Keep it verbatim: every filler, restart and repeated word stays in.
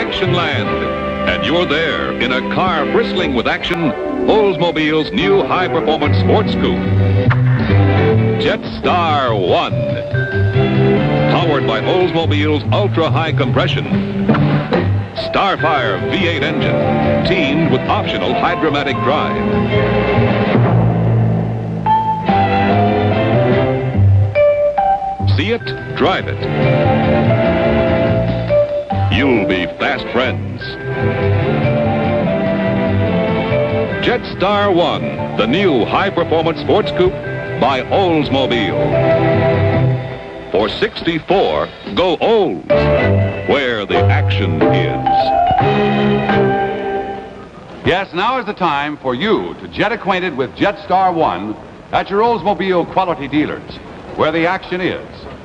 action land. And you're there in a car bristling with action, Oldsmobile's new high-performance sports coupe. Jetstar one. Powered by Oldsmobile's ultra-high compression, Starfire V eight engine, teamed with optional hydromatic drive. See it, drive it. You'll be fast friends. Jetstar one, the new high-performance sports coupe by Oldsmobile. For sixty-four, go Olds, where the action is. Yes, now is the time for you to get acquainted with Jetstar one at your Oldsmobile quality dealers, where the action is.